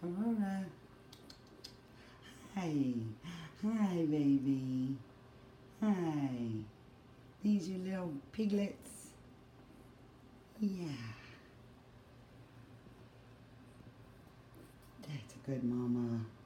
Aurora. Hi. Hi, baby. Hi. These your little piglets? Yeah. That's a good mama.